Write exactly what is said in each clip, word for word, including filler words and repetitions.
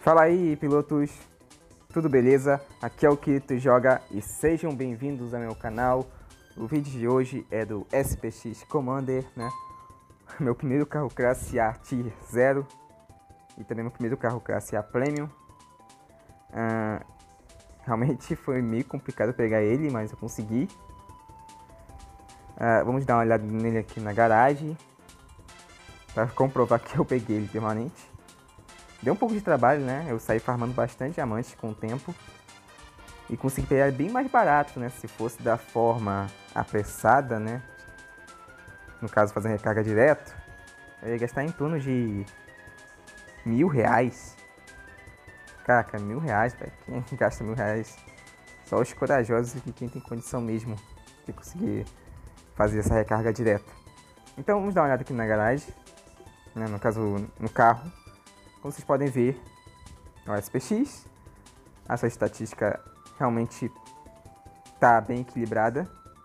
Fala aí, pilotos, tudo beleza? Aqui é o Kirito Joga e sejam bem-vindos ao meu canal. O vídeo de hoje é do S P X Commander, né? Meu primeiro carro classe A Tier zero e também meu primeiro carro classe A Premium. Ah, realmente foi meio complicado pegar ele, mas eu consegui. Ah, vamos dar uma olhada nele aqui na garagem para comprovar que eu peguei ele permanente. Deu um pouco de trabalho, né? Eu saí farmando bastante diamante com o tempo. E consegui pegar ele bem mais barato, né? Se fosse da forma apressada, né? No caso, fazer recarga direto, eu ia gastar em torno de mil reais. Caraca, mil reais, velho. Quem gasta mil reais? Só os corajosos e quem tem condição mesmo de conseguir fazer essa recarga direta. Então, vamos dar uma olhada aqui na garagem, né? No caso, no carro. Como vocês podem ver, é o S P X. A sua estatística realmente está bem equilibrada.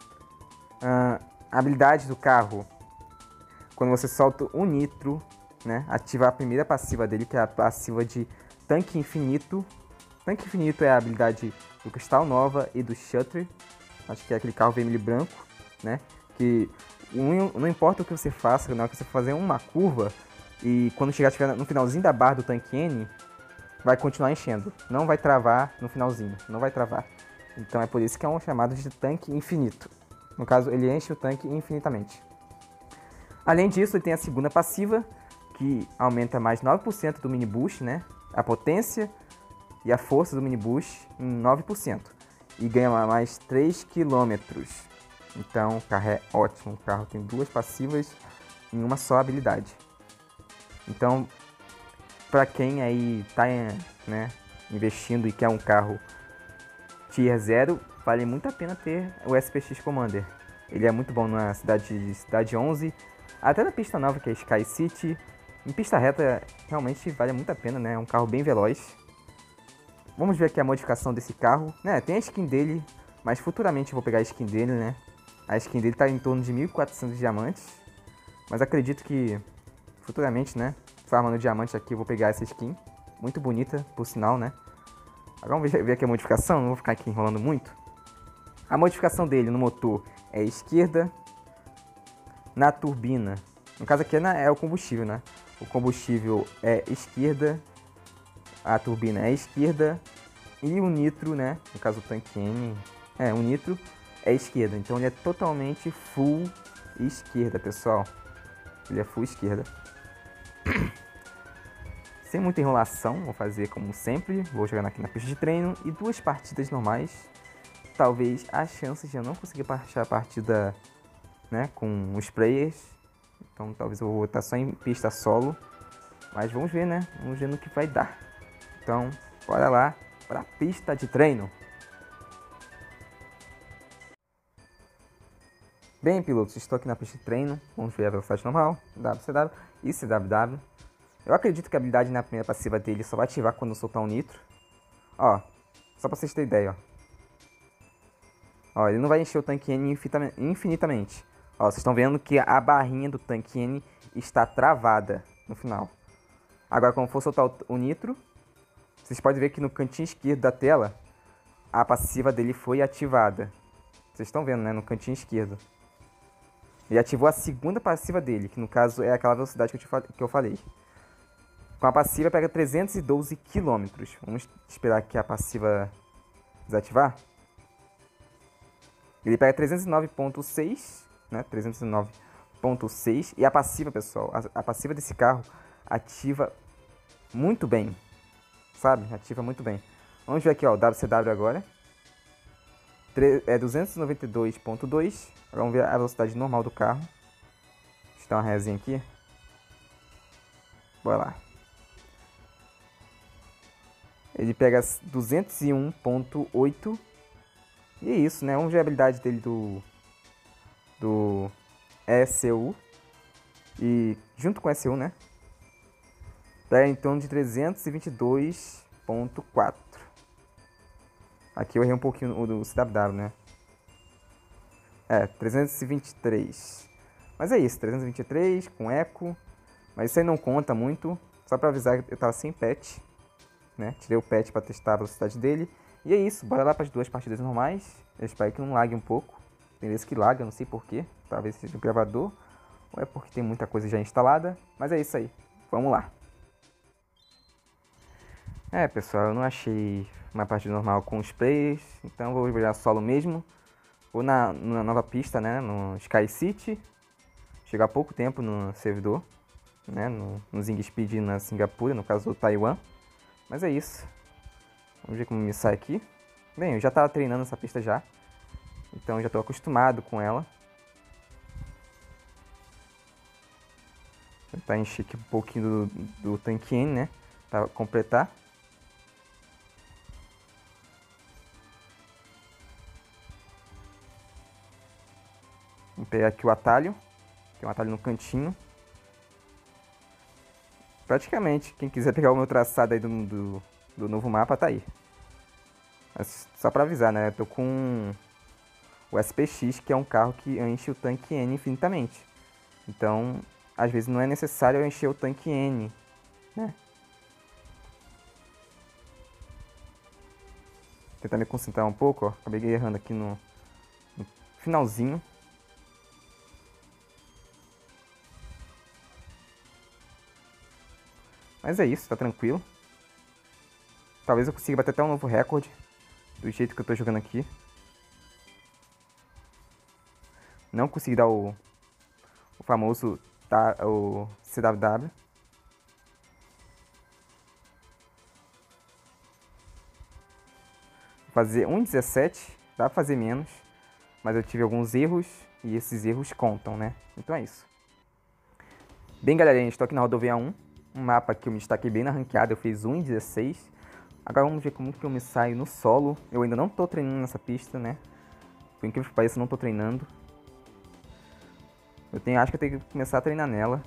Uh, a habilidade do carro, quando você solta o nitro, né, ativa a primeira passiva dele, que é a passiva de tanque infinito. Tanque infinito é a habilidade do Cristal Nova e do Shutter. Acho que é aquele carro vermelho e branco, né? Que não importa o que você faça, na hora que você fazer uma curva, e quando chegar no finalzinho da barra do tanque N, vai continuar enchendo. Não vai travar no finalzinho. Não vai travar. Então é por isso que é um chamado de tanque infinito. No caso, ele enche o tanque infinitamente. Além disso, ele tem a segunda passiva, que aumenta mais nove por cento do mini boost, né? A potência e a força do mini boost em nove por cento. E ganha mais três quilômetros. Então o carro é ótimo. O carro tem duas passivas em uma só habilidade. Então, para quem aí tá, né, investindo e quer um carro Tier zero, vale muito a pena ter o S P X Commander. Ele é muito bom na cidade, cidade onze, até na pista nova que é Sky City. Em pista reta, realmente vale muito a pena, né? É um carro bem veloz. Vamos ver aqui a modificação desse carro, né? Tem a skin dele, mas futuramente eu vou pegar a skin dele, né? A skin dele tá em torno de mil e quatrocentos diamantes, mas acredito que futuramente, né, farmando diamante aqui, eu vou pegar essa skin. Muito bonita, por sinal, né? Agora vamos ver aqui a modificação, não vou ficar aqui enrolando muito. A modificação dele no motor é esquerda. Na turbina, no caso aqui é o combustível, né? O combustível é esquerda. A turbina é esquerda. E o nitro, né? No caso o tanque N, é, o nitro é esquerda. Então ele é totalmente full esquerda, pessoal. Ele é full esquerda. Sem muita enrolação, vou fazer como sempre. Vou jogar aqui na pista de treino e duas partidas normais. Talvez a chance de eu não conseguir baixar a partida, né, com os players. Então talvez eu vou estar só em pista solo. Mas vamos ver, né? Vamos ver no que vai dar. Então, bora lá para a pista de treino. Bem, pilotos, estou aqui na pista de treino. Vamos ver a velocidade normal, W C W e C W W. Eu acredito que a habilidade na primeira passiva dele só vai ativar quando eu soltar um nitro. Ó, só pra vocês terem ideia, ó. Ó, ele não vai encher o tanque N infinitamente. Ó, vocês estão vendo que a barrinha do tanque N está travada no final. Agora, quando for soltar o nitro, vocês podem ver que no cantinho esquerdo da tela, a passiva dele foi ativada. Vocês estão vendo, né? No cantinho esquerdo. Ele ativou a segunda passiva dele, que no caso é aquela velocidade que eu, te, que eu falei. Com a passiva pega trezentos e doze quilômetros. Vamos esperar aqui a passiva desativar. Ele pega trezentos e nove ponto seis, né? trezentos e nove ponto seis. E a passiva, pessoal, a, a passiva desse carro ativa muito bem. Sabe? Ativa muito bem. Vamos ver aqui, ó, o W C W agora. É duzentos e noventa e dois ponto dois. Agora vamos ver a velocidade normal do carro. Deixa eu dar uma resinha aqui. Bora lá. Ele pega duzentos e um ponto oito. E é isso, né? Vamos ver a habilidade dele do, do E C U. E junto com o E C U, né? Pega em torno de trezentos e vinte e dois ponto quatro. Aqui eu errei um pouquinho o do C W W, né? É, trezentos e vinte e três. Mas é isso, trezentos e vinte e três com eco. Mas isso aí não conta muito. Só pra avisar que eu tava sem patch. né? Tirei o patch para testar a velocidade dele. E é isso, bora lá para as duas partidas normais. Eu espero que não lague um pouco. Tem vezes que laga, não sei porquê. Talvez seja o gravador, ou é porque tem muita coisa já instalada. Mas é isso aí, vamos lá. É, pessoal, eu não achei uma partida normal com os players, então vou jogar solo mesmo. Vou na, na nova pista, né, no Sky City. Cheguei há pouco tempo no servidor, né, no, no Zing Speed na Singapura, no caso do Taiwan. Mas é isso. Vamos ver como me sai aqui. Bem, eu já estava treinando essa pista já, então já estou acostumado com ela. Vou tentar encher aqui um pouquinho do, do tanque N, né, para completar. Vou pegar aqui o atalho. Tem um atalho no cantinho. Praticamente, quem quiser pegar o meu traçado aí do, do, do novo mapa, tá aí. Mas só pra avisar, né? Eu tô com o S P X, que é um carro que enche o tanque N infinitamente. Então, às vezes não é necessário eu encher o tanque N, né? Vou tentar me concentrar um pouco, ó. Acabei errando aqui no, no finalzinho. Mas é isso, tá tranquilo. Talvez eu consiga bater até um novo recorde do jeito que eu tô jogando aqui. Não consegui dar o, o famoso tá, o C W W. Fazer um dezessete, dá pra fazer menos. Mas eu tive alguns erros e esses erros contam, né? Então é isso. Bem, galerinha, estou aqui na rodovia um. Um mapa que eu me destaquei bem na ranqueada, eu fiz um dezesseis. Agora vamos ver como que eu me saio no solo. Eu ainda não tô treinando nessa pista, né? Por incrível que pareça, eu não tô treinando. Eu tenho, acho que eu tenho que começar a treinar nela.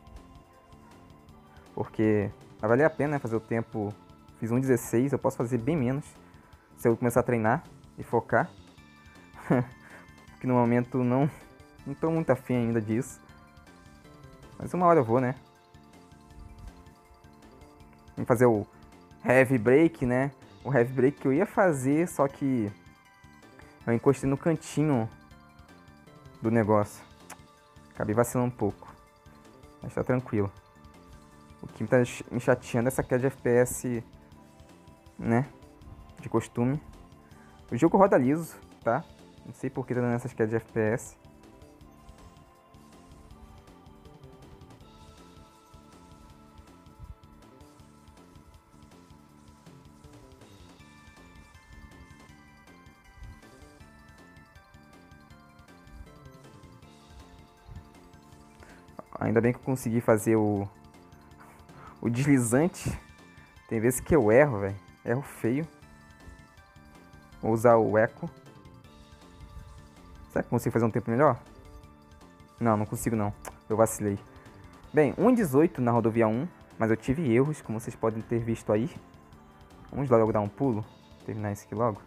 Porque vai valer a pena, né, fazer o tempo. Fiz um dezesseis, eu posso fazer bem menos se eu começar a treinar e focar. Porque no momento não, não tô muito afim ainda disso. Mas uma hora eu vou, né? Vamos fazer o heavy break, né? O heavy break que eu ia fazer, só que eu encostei no cantinho do negócio. Acabei vacilando um pouco. Mas tá tranquilo. O que tá me chateando é essa queda de F P S, né? De costume. O jogo roda liso, tá? Não sei por que tá dando essas quedas de F P S. Ainda bem que eu consegui fazer o, o deslizante. Tem vezes que eu erro, velho. Erro feio. Vou usar o eco. Será que eu consigo fazer um tempo melhor? Não, não consigo não. Eu vacilei. Bem, um dezoito na rodovia um. Mas eu tive erros, como vocês podem ter visto aí. Vamos logo dar um pulo. Terminar isso aqui logo.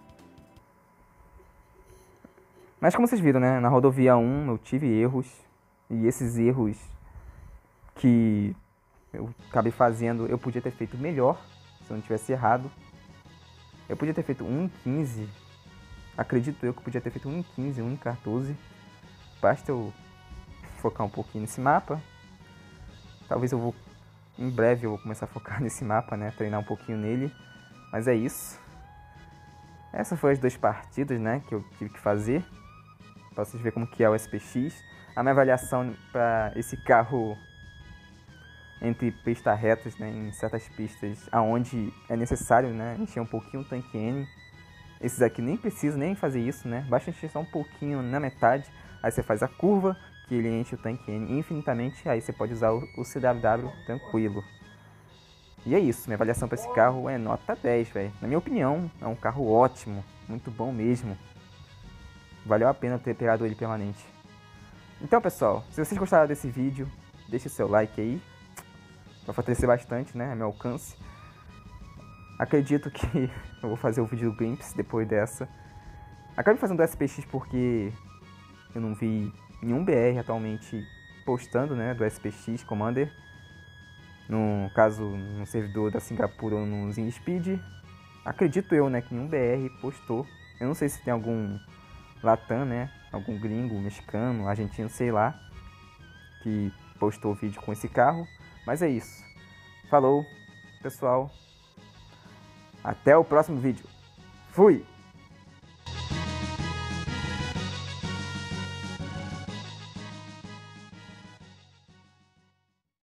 Mas como vocês viram, né? Na rodovia um eu tive erros. E esses erros que eu acabei fazendo, eu podia ter feito melhor, se eu não tivesse errado. Eu podia ter feito um quinze. Acredito eu que eu podia ter feito um quinze, um quatorze. Basta eu focar um pouquinho nesse mapa. Talvez eu vou... Em breve eu vou começar a focar nesse mapa, né? Treinar um pouquinho nele. Mas é isso. Essas foram as duas partidas, né? Que eu tive que fazer. Pra vocês verem como que é o S P X. A minha avaliação para esse carro entre pistas retas, né, em certas pistas aonde é necessário, né, encher um pouquinho o tanque N. Esses aqui nem precisa nem fazer isso, né? Basta encher só um pouquinho na metade. Aí você faz a curva, que ele enche o tanque N infinitamente. Aí você pode usar o, o C W W tranquilo. E é isso, minha avaliação para esse carro é nota dez, velho. Na minha opinião, é um carro ótimo, muito bom mesmo. Valeu a pena ter pegado ele permanente. Então, pessoal, se vocês gostaram desse vídeo, deixe o seu like aí. Vai fortalecer bastante, né, a meu alcance. Acredito que eu vou fazer o vídeo do Glimpse depois dessa. Acabei fazendo do S P X porque eu não vi nenhum B R atualmente postando, né, do S P X Commander. no caso, no servidor da Singapura ou no ZenSpeed. Acredito eu, né, que nenhum B R postou. Eu não sei se tem algum Latam, né, algum gringo, mexicano, argentino, sei lá, que postou vídeo com esse carro. Mas é isso. Falou, pessoal. Até o próximo vídeo. Fui!